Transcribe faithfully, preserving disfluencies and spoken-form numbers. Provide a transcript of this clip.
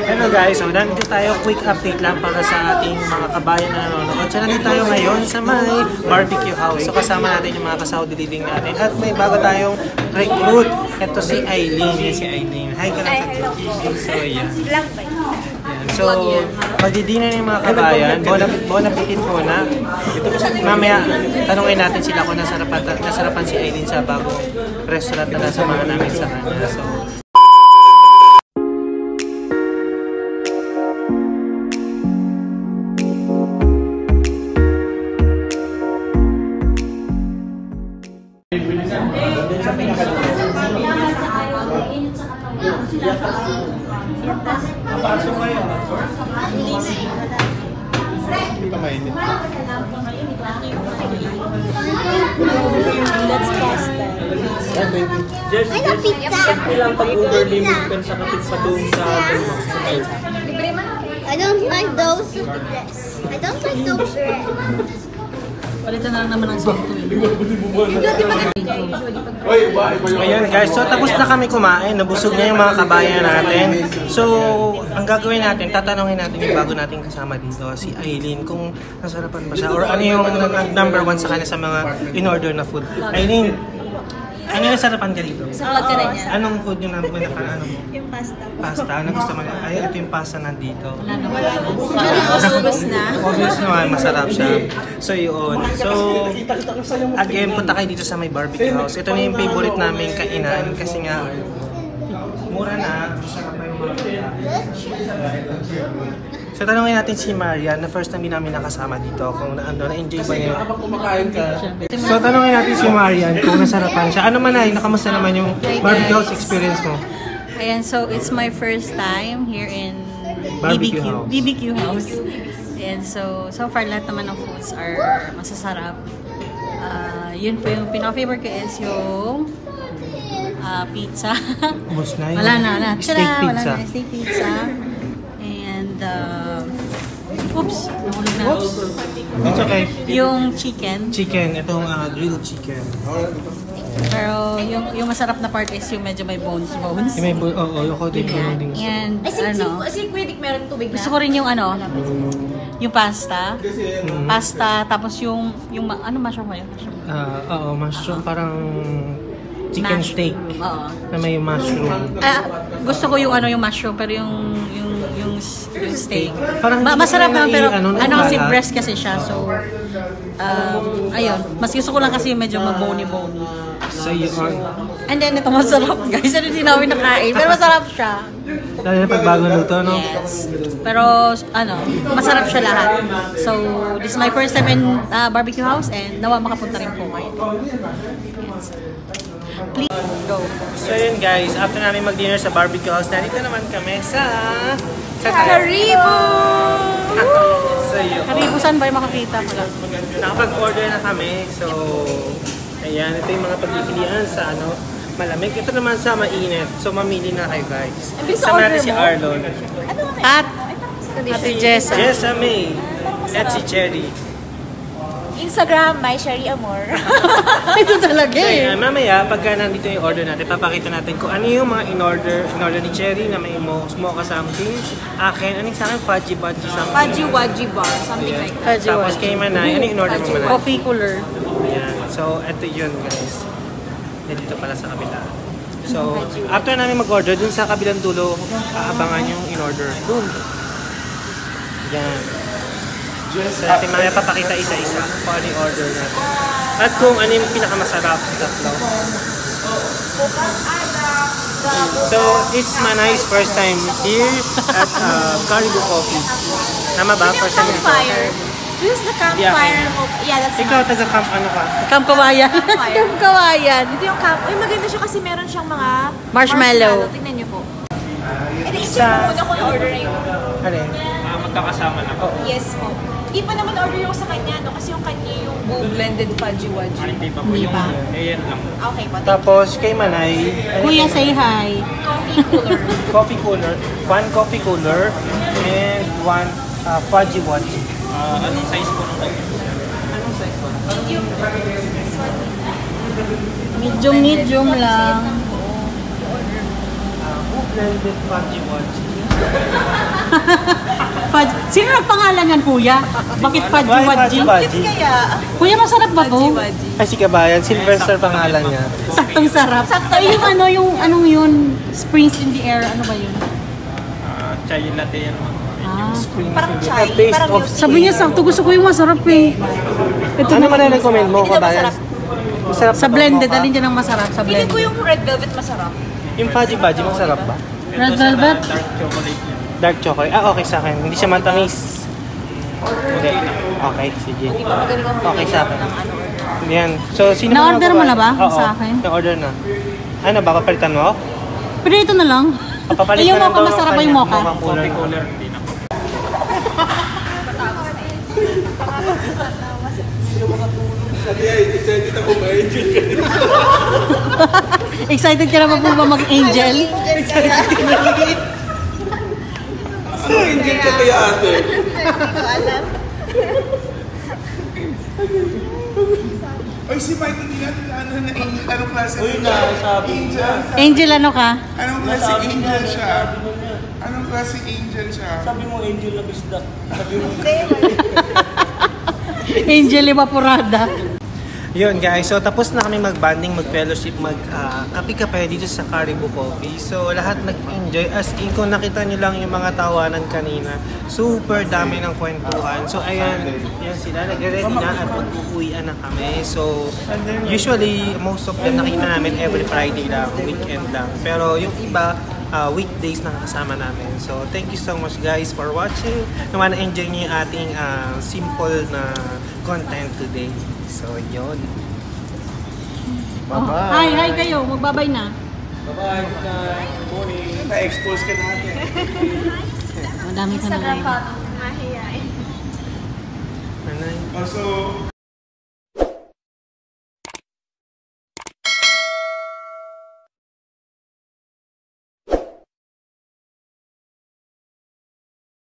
Hello guys, so nandito tayo, quick update lang para sa ating mga kabayan na nanonood. So nandito tayo ngayon sa may barbecue house. So kasama natin yung mga ka-Saudi living natin. At may bago tayong recruit. Ito si Aileen. Yan si Aileen. Hi ka lang sa So yan. So, magdi-dinner na yung mga kabayan. Bon appetit muna. Mamaya, tanungin natin sila kung nasarapan, nasarapan si Aileen sa bagong restaurant na nasamahan namin sa kanya. So, pasok kayo. Hindi ka mainit. That's pasta. Just, just ilang pag-over limit ka sa kapit sa doon sa I don't like those. I don't like those red. Palitan na lang naman ang sakto eh. Ayan guys, so tapos na kami kumain. Nabusog na yung mga kabayan natin. So, ang gagawin natin, tatanungin natin yung bago nating kasama dito, si Aileen, kung nasarapan ba siya or ano yung number one sa kanya sa mga in-order na food. Aileen, ano yung nasarapan ka dito? Salat ka na niya. Anong food yung naka ano mo? Yung pasta. Pasta? Ano gusto mo? Ay, ito yung pasta nandito. Wala na wala na. Ubus na. Obvious naman, masarap siya. So yun. So, again, punta kayo dito sa may barbecue house. Ito na yung favorite namin kainan kasi nga, mura na. Masarap pa yung mga. So, tanongin natin si Marian na first time din namin nakasama dito kung na, ano, na-enjoy ba niya. kapag kumakain ka. So, tanongin natin si Marian kung nasarapan siya. Ano man ay, nakamusta naman yung barbecue house experience mo? Ayan, so it's my first time here in Barbecue B B Q house. B B Q house. And so, so far lahat naman ng foods are masasarap. Uh, yun po yung pinaka-favorite ko is yung uh, pizza. Ubus na yun. Wala na, wala. Steak Tada! Wala pizza. na, steak pizza. And, uh, oops, nahulog na. It's okay. Yung chicken. Chicken, itong uh, grilled chicken. Pero yung yung masarap na part is yung medyo may bones bones. Yung may bu- oo, oh, yung kote yung dings. And I think, ano, I think pwede meron tubig na. gusto ko rin yung ano, yung pasta. Mm. Pasta, tapos yung, yung ma- ano mushroom ba yun? Mushroom. Ah, oo, mushroom, parang chicken Mushroom, steak oo. na may mushroom. Ah, gusto ko yung ano yung mushroom, pero yung yung yung, yung steak. Parang Ma- hindi masarap ko naman, na pero i- ano, ano kasi nagbalat. breast kasi siya. So, um, ayun. Mas gusto ko lang kasi yung medyo mabony-bony. So yun. And then, ito masarap guys. Ano hindi namin nakain. Pero masarap siya. Lalo na pag bago luto, no? Yes. Pero, ano, masarap siya lahat. So, this is my first time in uh, barbecue house and nawa makapunta rin po kayo. Yes. Please, go. So yun guys, after namin mag-dinner sa barbecue house, narito naman kami sa... Sa Karibu! So yun. Karibu, saan ba yung makakita? Wala. Nakapag-order na kami. So, ayan, ito yung mga pagpipilian sa ano, malamig. Ito naman sa mainit. So, mamili na kayo guys. Sama natin si Arlon. At, Ate Jessa. Jessa May. At si Cherry. Instagram, my Sherry Amor. Ito talaga So, eh. ayan, mamaya, pagka nandito yung order natin, papakita natin kung ano yung mga in-order. In-order ni Cherry na may mo, mocha something. Akin, anong sa akin? Fudgy Budgy something. Fudgy Wadgy Bar, something like that. Fudgy Tapos Wadgy. kay Manay, ano yung in-order mo Manay? Coffee cooler. Ayan. So, ito yun guys. Eh, dito pala sa kabila. So, after namin mag-order, dun sa kabilang dulo, aabangan yung in-order. Boom! Yan. So, natin mamaya papakita isa-isa kung ano yung order natin. At kung ano yung pinakamasarap sa tatlo. So, it's Manay's first time here at uh, Karibu Coffee. Tama ba? First time dito? Campfire. This is the campfire. Yeah, yeah that's Ikaw, taga-camp ano ka? Camp Kawayan. Campfire. Camp Kawayan. Ito yung camp. Uy, maganda siya kasi meron siyang mga Marshmallow. Tingnan niyo po. Isa. Una ko na-order na yun. Ano yun? Ah, magkakasama na po. Yes po. Hindi pa naman order yung sa kanya, no? Kasi yung kanya yung blended fudgy wadgy. Hindi pa po Hindi yung pa. ayan lang. Okay po. Tapos kay Manay, ano Kuya, yun? say hi. Coffee cooler. Coffee cooler, one coffee cooler, and one uh, fudgy wadgy. Ah, anong size po ng coffee? Anong size po? Medium, medium lang. Uh, who blended fudgy wadgy? Wadji. Sino nagpangalan yan, kuya? Bakit Fudgy Why Wadji? Fudgy Wadji? Kaya, Kuya, masarap ba to? Waji. Ay, si Kabayan, Sylvester pangalan niya. Saktong sarap. Sakto yung ano, yung anong yun? Springs in the air. Ano ba yun? Ah, chai latte yan. Ah. Parang chai, Taste parang of music. Sabi niya, sakto gusto ko yung masarap eh. Ito Ano na. man ang recommend mo, Hindi daw Kabayan? masarap. Masarap Sa ba blended, mocha? alin dyan ang masarap sa Feeling ko blended. yung red velvet masarap. Yung Fudgy Wadji, masarap ba? Red velvet? Dark chocolate yan. Dark chocolate. Ah, okay sa akin. Hindi siya matamis. Hindi. Okay, sige. Hindi pa magaling ang Okay sa akin. ng ano. Yan. So, sino Na-order mga mo na ba? Oo, Sa akin? na-order na. Ano ba, papalitan mo? Pero ito na lang. Papapalit Eh, yung na lang mocha, daw masarap ang ba yung kanya, mocha? mocha cooler. Coffee cooler, hindi na. Excited ka na ba po ba mag-angel? Angel ka kaya ate? Oy, si Mike, hindi natin ano na angel, anong klase? Uy, na, sabi angel. Angel ano ka? Anong klase angel siya? Anong klase angel siya? Sabi mo, angel na bisda. Sabi mo, Angel Evaporada. Yun guys, so tapos na kami mag-banding, mag-fellowship, mag-kape-kape dito sa Caribou Coffee. So lahat nag-enjoy, as in kung nakita nyo lang yung mga tawanan kanina, super dami ng kwentuhan. So ayan, yan sila, nag-ready na at mag-uuwian na kami. So usually, most of them nakita namin every Friday lang, weekend lang. Pero yung iba, uh, weekdays na kasama namin. So thank you so much guys for watching. Naman na-enjoy nyo yung ating uh, simple na content today. So, yun. Oh, hi, hi kayo. Magbabay na. bye-bye, good night, good morning. Na-expose ka natin. Madami ka na Instagram ngayon. pa. Mahihain. Ano yun? Also,